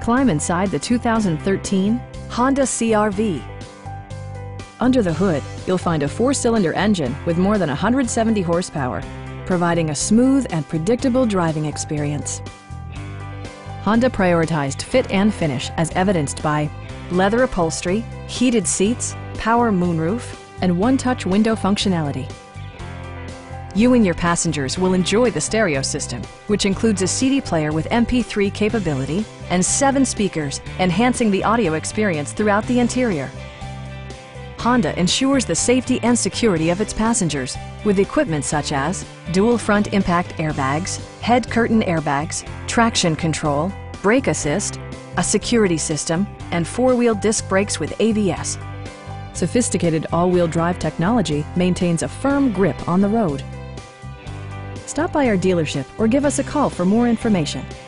Climb inside the 2013 Honda CR-V. Under the hood, you'll find a 4-cylinder engine with more than 170 horsepower, providing a smooth and predictable driving experience. Honda prioritized fit and finish as evidenced by leather upholstery, heated seats, power moonroof, and one-touch window functionality. You and your passengers will enjoy the stereo system, which includes a CD player with MP3 capability and 7 speakers, enhancing the audio experience throughout the interior. Honda ensures the safety and security of its passengers with equipment such as dual front impact airbags, head curtain airbags, traction control, brake assist, a security system, and 4-wheel disc brakes with ABS. Sophisticated all-wheel drive technology maintains a firm grip on the road. Stop by our dealership or give us a call for more information.